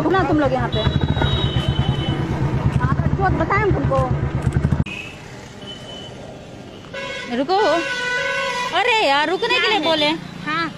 रुकना तुम लोग यहाँ पे, बताएं हम तुमको। रुको, अरे यार रुकने के लिए बोले। हाँ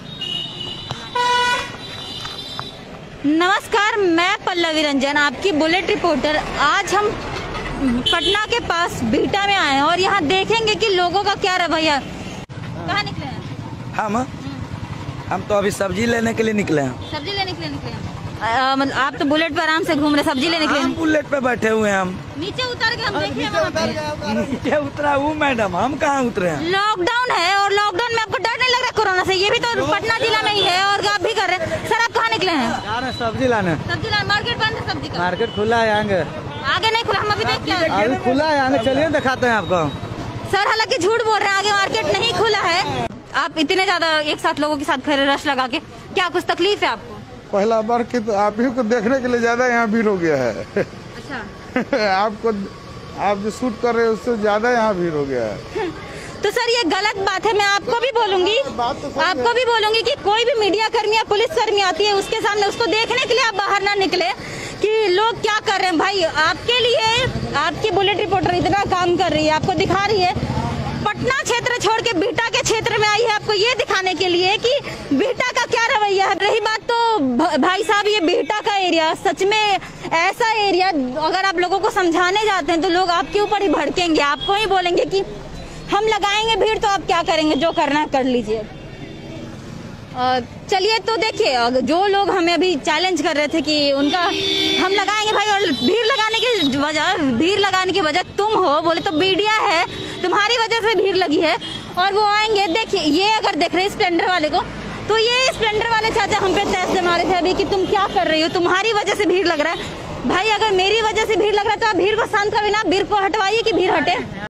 नमस्कार, मैं पल्लवी रंजन, आपकी बुलेट रिपोर्टर। आज हम पटना के पास बीटा में आए हैं और यहाँ देखेंगे कि लोगों का क्या रवैया। कहाँ निकले हैं? हम तो अभी सब्जी लेने के लिए निकले हैं। सब्जी लेने के लिए निकले हैं? मतलब आप तो बुलेट पर आराम से घूम रहे, सब्जी लेने के लिए? बुलेट पे बैठे हुए हैं हम। नीचे उतर के हम देखे वहाँ पे। नीचे उतरा हूँ मैडम, हम कहाँ उतरे हैं? लॉकडाउन है और लॉकडाउन में आपको डर नहीं लग रहा कोरोना से? ये भी तो पटना जिला में ही है और आप भी कर रहे हैं। सर आप कहाँ निकले हैं? सब्जी लाने। सब्जी लाने? मार्केट बंद है सब्जी का? मार्केट खुला है, आगे नहीं खुला, हम अभी देख के आए। अभी खुला है, आगे चलिए दिखाते हैं आपको। सर हालांकि झूठ बोल रहे हैं, आगे मार्केट नहीं खुला है। आप इतने ज्यादा एक साथ लोगों के साथ खड़े रश लगा के, क्या कुछ तकलीफ है आपको? पहला बार की तो आप ही को देखने के लिए ज्यादा यहाँ भीड़ हो गया है। अच्छा आपको, आप जो शूट कर रहे हैं उससे ज्यादा यहाँ भीड़ हो गया है। तो सर ये गलत बात है, मैं आपको भी बोलूंगी, आपको भी बोलूंगी कि कोई भी मीडिया कर्मी या पुलिस कर्मी आती है उसके सामने उसको देखने के लिए आप बाहर ना निकले कि लोग क्या कर रहे हैं। भाई आपके लिए आपकी बुलेट रिपोर्टर इतना काम कर रही है, आपको दिखा रही है, पटना क्षेत्र छोड़ के बीटा के क्षेत्र में आई है आपको ये दिखाने के लिए कि बीटा का क्या रवैया है। रही बात तो भाई साहब ये बीटा का एरिया सच में ऐसा एरिया, अगर आप लोगों को समझाने जाते हैं तो लोग आपके ऊपर ही भड़केंगे, आपको ही बोलेंगे कि हम लगाएंगे भीड़ तो आप क्या करेंगे, जो करना है कर लीजिए। चलिए तो देखिए, जो लोग हमें अभी चैलेंज कर रहे थे कि उनका हम लगाएंगे भाई, और भीड़ लगाने की वजह तुम हो, बोले तो मीडिया है, तुम्हारी वजह से भीड़ लगी है और वो आएंगे। देखिए ये अगर देख रहे स्प्लेंडर वाले को, तो ये स्प्लेंडर वाले चाचा हम पे तैस जमा रहे थे अभी कि तुम क्या कर रही हो, तुम्हारी वजह से भीड़ लग रहा है। भाई अगर मेरी वजह से भीड़ लग रहा है तो आप भीड़ को शांत करें ना, भीड़ को हटवाइए कि भीड़ हटे।